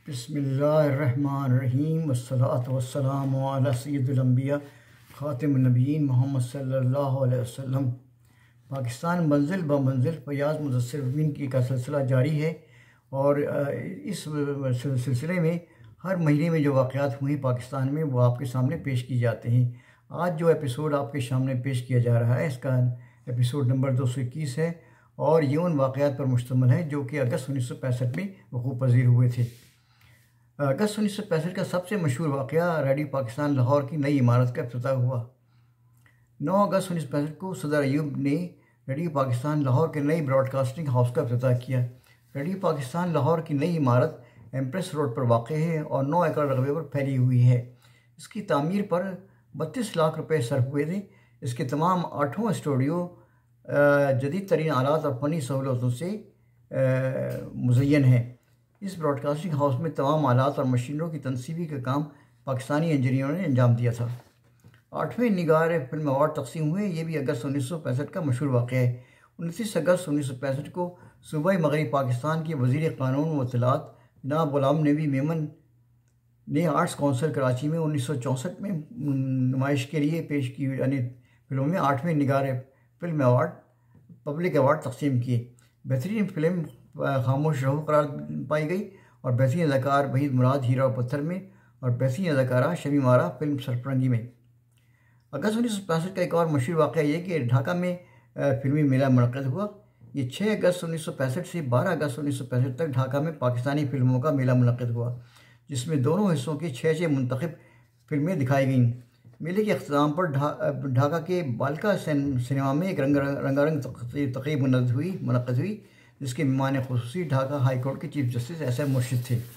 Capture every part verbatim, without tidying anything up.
بسم اللہ الرحمن الرحیم والصلاة والسلام علی سید الانبیاء خاتم النبیین محمد صلی اللہ علیہ وسلم۔ پاکستان منزل بہ منزل فیاض متصوفین کی کا سلسلہ جاری ہے، اور اس سلسلے میں ہر مہینے میں جو واقعات ہوئے پاکستان میں وہ آپ کے سامنے پیش کی جاتے ہیں۔ آج جو ایپیسوڈ آپ کے سامنے پیش کیا جا رہا ہے اس کا ایپیسوڈ نمبر دو سو اکیس ہے، اور یہ ان واقعات پر مشتمل ہے جو کہ اگست انیس سو پینسٹھ میں وقوع پذیر ہوئے تھے۔ اگست انیس سو پینسٹھ کا سب سے مشہور واقعہ ریڈیو پاکستان لاہور کی نئی عمارت کا افتتاح ہوا۔ نو اگست انیس سو پینسٹھ کو صدر ایوب نے ریڈیو پاکستان لاہور کے نئی براڈ کاسٹنگ ہاؤس کا افتتاح کیا۔ ریڈیو پاکستان لاہور کی نئی عمارت ایمپریس روڈ پر واقع ہے اور نو ایکڑ رقبے پر پھیلی ہوئی ہے۔ اس کی تعمیر پر بتیس لاکھ روپے صرف ہوئے تھے۔ اس کے تمام آٹھوں اسٹوڈیو جدید ترین آلات اور فنی سہولتوں سے مزین ہیں۔ اس براڈ کاسٹنگ ہاؤس میں تمام آلات اور مشینوں کی تنصیبی کا کام پاکستانی انجینئروں نے انجام دیا تھا۔ آٹھویں نگار فلم ایوارڈ تقسیم ہوئے، یہ بھی اگست انیس سو پینسٹھ کا مشہور واقعہ ہے۔ انتیس اگست انیس سو پینسٹھ کو صوبائی مغربی پاکستان کے وزیر قانون و اطلاعات جناب غلام نبی میمن نے آرٹس کونسل کراچی میں انیس سو چونسٹھ میں نمائش کے لیے پیش کی یعنی فلموں میں آٹھویں نگار فلم ایوارڈ پبلک ایوارڈ تقسیم کیے۔ بہترین فلم خاموش رہو قرار پائی گئی، اور بہترین اداکار وحید مراد ہیرا و پتھر میں، اور بہترین اداکارہ شمیم آرا فلم سرفرنگی میں۔ اگست انیس سو پینسٹھ کا ایک اور مشہور واقعہ یہ کہ ڈھاکہ میں فلمی میلہ منعقد ہوا۔ یہ چھ اگست انیس سو پینسٹھ سے بارہ اگست انیس سو پینسٹھ تک ڈھاکہ میں پاکستانی فلموں کا میلہ منعقد ہوا، جس میں دونوں حصوں کی چھ چھ منتخب فلمیں دکھائی گئیں۔ میلے کے اختتام پر ڈھاکہ کے بالکا سنیما میں ایک رنگ رنگارنگ تقریب منعقد ہوئی منعقد ہوئی جس کے مہمان خصوصی ڈھاکہ ہائی کورٹ کے chief justice S M Murshed تھے۔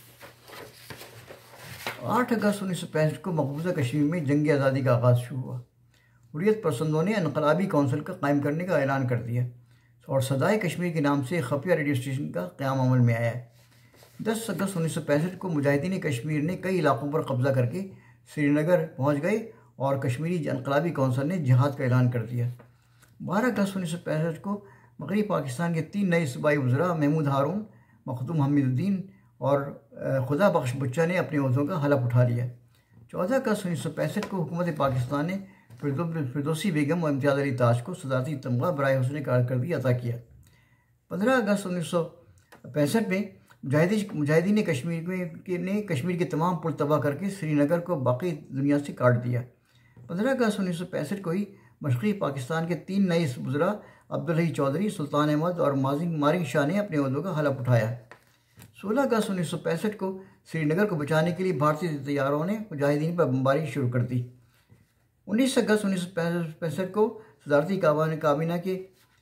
آٹھ اگست انیس سو پینسٹھ کو مقبوضہ کشمیر میں جنگ آزادی کا آغاز شروع ہوا۔ حریت پسندوں نے انقلابی کونسل کا قائم کرنے کا اعلان کر دیا، اور صدائے کشمیر کے نام سے خفیہ ریڈیو اسٹیشن کا قیام عمل میں آیا۔ دس اگست انیس سو پینسٹھ کو مجاہدین کشمیر نے کئی علاقوں پر قبضہ کر کے سری نگر پہنچ گئے، اور کشمیری انقلابی کونسل نے جہاد کا اعلان کر دیا۔ بارہ اگست انیس سو پینسٹھ کو مغربی پاکستان کے تین نئے صوبائی وزراء محمود ہارون، مخدوم حمید الدین اور خدا بخش بچہ نے اپنے عہدوں کا حلف اٹھا لیا۔ چودہ اگست انیس سو پینسٹھ کو حکومت پاکستان نے فردوسی بیگم اور امتیاز علی تاج کو صدارتی تمغہ برائے حسن کارکردگی عطا کیا۔ پندرہ اگست انیس سو پینسٹھ میں مجاہدین کشمیر نے کشمیر کے تمام پل تباہ کر کے سری نگر کو باقی دنیا سے کاٹ دیا۔ پندرہ اگست انیس سو پینسٹھ کو ہی مشرقی پاکستان کے تین نئے وزراء عبدالحی چودھری، سلطان احمد اور مارنگ شاہ نے اپنے عہدوں کا حلف اٹھایا۔ سولہ اگست انیس سو پینسٹھ کو سری نگر کو بچانے کے لیے بھارتی طیاروں نے مجاہدین پر بمباری شروع کر دی۔ انیس اگست انیس سو پینسٹھ کو صدارتی کابینہ کے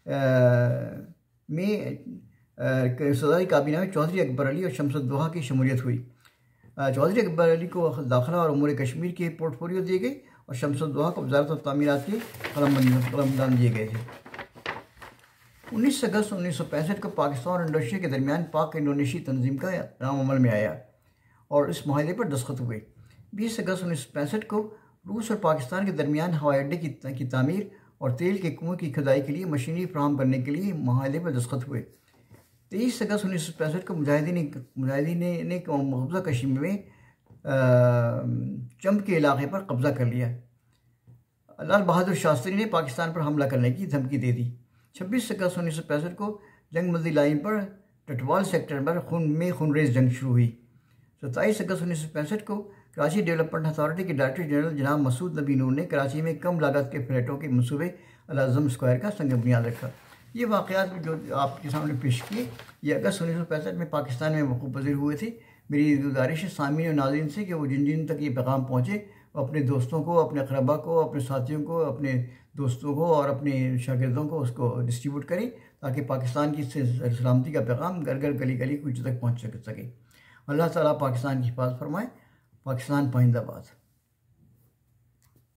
میں صدارتی کابینہ میں چودھری اکبر علی اور شمس الدوحہ کی شمولیت ہوئی۔ چودھری اکبر علی کو داخلہ اور امور کشمیر کے پورٹ فولیو دیے گئے، اور شمس الدوحہ کو وزارت اور تعمیرات کے قلمدان دیے گئے تھے۔ انیس اگست انیس سو پینسٹھ کو پاکستان اور انڈونیشیا کے درمیان پاک انڈونیشی تنظیم کا قیام عمل میں آیا، اور اس معاہدے پر دستخط ہوئے۔ بیس اگست انیس سو پینسٹھ کو روس اور پاکستان کے درمیان ہوائی اڈے کی تعمیر اور تیل کے کنویں کی کھدائی کے لیے مشینری فراہم کرنے کے لیے معاہدے پر دستخط ہوئے۔ تیئیس اگست انیس سو پینسٹھ کو مجاہدین مجاہدین نے مقبوضہ کشمیر میں چمب کے علاقے پر قبضہ کر لیا۔ لال بہادر شاستری نے پاکستان پر حملہ کرنے کی دھمکی دے دی۔ چھبیس اگست انیس سو پینسٹھ کو جنگ بندی لائن پر ٹٹوال سیکٹر پر خون میں خونریز جنگ شروع ہوئی۔ ستائیس اگست انیس سو پینسٹھ کو کراچی ڈیولپمنٹ اتھارٹی کے ڈائریکٹر جنرل جناب مسعود نبی نور نے کراچی میں کم لاگت کے فلیٹوں کے منصوبے الاعظم اسکوائر کا سنگ بنیاد رکھا۔ یہ واقعات جو آپ کے سامنے پیش کیے یہ اگست انیس سو پینسٹھ میں پاکستان میں وقوع پذیر ہوئے تھے۔ میری گزارش ہے سامعین و ناظرین سے کہ وہ جن جن تک یہ پیغام پہنچے وہ اپنے دوستوں کو، اپنے اقربا کو، اپنے ساتھیوں کو، اپنے دوستوں کو اور اپنے شاگردوں کو اس کو ڈسٹریبیوٹ کریں، تاکہ پاکستان کی سلامتی کا پیغام گھر گھر گلی گلی کچھ تک پہنچ سکے۔ اللہ تعالیٰ پاکستان کی حفاظت فرمائے۔ پاکستان پائندہ باد۔